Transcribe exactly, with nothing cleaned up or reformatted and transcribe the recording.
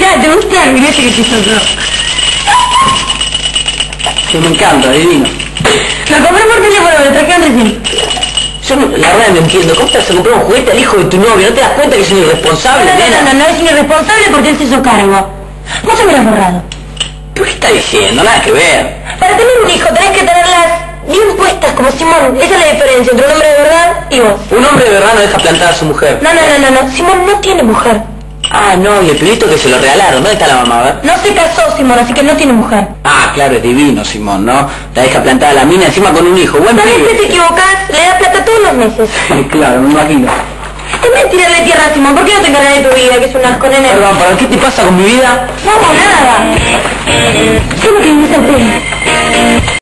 Mirá, ¿te gusta? Mirá ese que te hizo yo. Que me encanta, divino. Lo compré por teléfono, me lo trajeron recién. Yo no- la verdad no entiendo, ¿cómo te vas a comprar un juguete al hijo de tu novio? ¿No te das cuenta que es un irresponsable, No, no, nena? no, no, no, es un irresponsable porque él se hizo cargo. Vos se me lo has borrado. ¿Pero qué estás diciendo? Nada que ver. Para tener un hijo tenés que tenerlas bien puestas como Simón. Esa es la diferencia entre un hombre de verdad y vos. Un hombre de verdad no deja plantada a su mujer. No, no, no, no, no. Simón no tiene mujer. Ah, no, y el pibito que se lo regalaron, ¿dónde está la mamá? A ver. No se casó Simón, así que no tiene mujer. Ah, claro, es divino, Simón, ¿no? La deja plantada a la mina encima con un hijo. Buen ¿Sabés que te pibe. equivocás? Le das plata todos los meses. Claro, me imagino. Es mentira de tierra, Simón. ¿Por qué no te encargas de tu vida, que es un asco, nene? Perdón, ¿pero qué te pasa con mi vida? No, nada. Solo que me hice el pelo.